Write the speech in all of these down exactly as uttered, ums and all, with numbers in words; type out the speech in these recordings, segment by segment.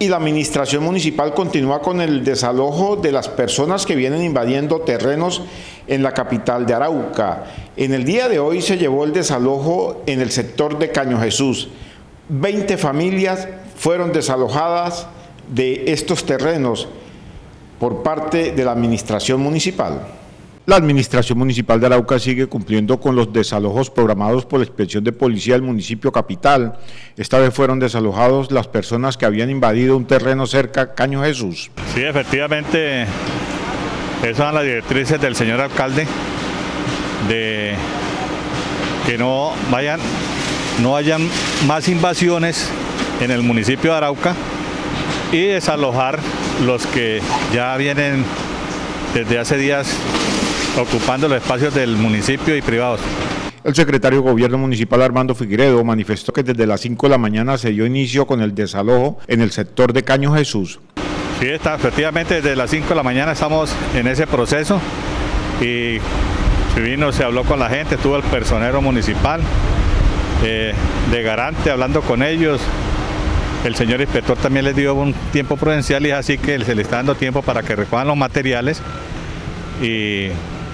Y la administración municipal continúa con el desalojo de las personas que vienen invadiendo terrenos en la capital de Arauca. En el día de hoy se llevó el desalojo en el sector de Caño Jesús. veinte familias fueron desalojadas de estos terrenos por parte de la administración municipal. La Administración Municipal de Arauca sigue cumpliendo con los desalojos programados por la Inspección de Policía del municipio capital. Esta vez fueron desalojados las personas que habían invadido un terreno cerca a Caño Jesús. Sí, efectivamente, esas son las directrices del señor alcalde, de que no vayan, no hayan más invasiones en el municipio de Arauca y desalojar los que ya vienen desde hace días ocupando los espacios del municipio y privados. El secretario de Gobierno Municipal Armando Figueredo manifestó que desde las cinco de la mañana se dio inicio con el desalojo en el sector de Caño Jesús. Sí, está, efectivamente desde las cinco de la mañana estamos en ese proceso y se vino, se habló con la gente, estuvo el personero municipal eh, de garante hablando con ellos. El señor inspector también les dio un tiempo prudencial y es así que se le está dando tiempo para que recojan los materiales y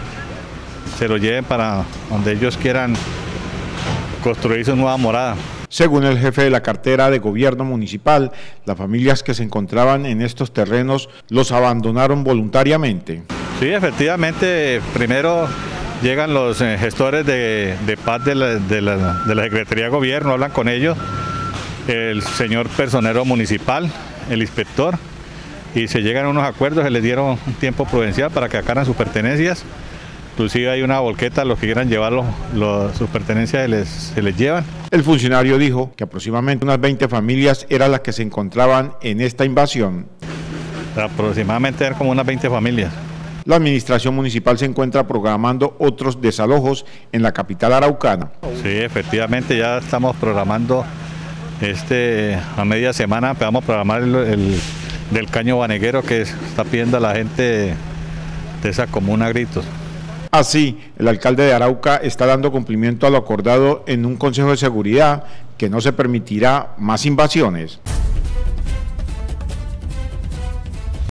se lo lleven para donde ellos quieran construir su nueva morada. Según el jefe de la cartera de gobierno municipal, las familias que se encontraban en estos terrenos los abandonaron voluntariamente. Sí, efectivamente, primero llegan los eh, gestores de, de paz de la, de, la, de la Secretaría de Gobierno, hablan con ellos, el señor personero municipal, el inspector, y se llegan a unos acuerdos, se les dieron un tiempo prudencial para que sacaran sus pertenencias. Inclusive hay una volqueta, los que quieran llevar los, los, sus pertenencias se les, se les llevan. El funcionario dijo que aproximadamente unas veinte familias eran las que se encontraban en esta invasión. Aproximadamente eran como unas veinte familias. La administración municipal se encuentra programando otros desalojos en la capital araucana. Sí, efectivamente ya estamos programando este, a media semana, vamos a programar el, el del Caño Baneguero que está pidiendo a la gente de, de esa comuna a gritos. Así, el alcalde de Arauca está dando cumplimiento a lo acordado en un consejo de seguridad que no se permitirá más invasiones.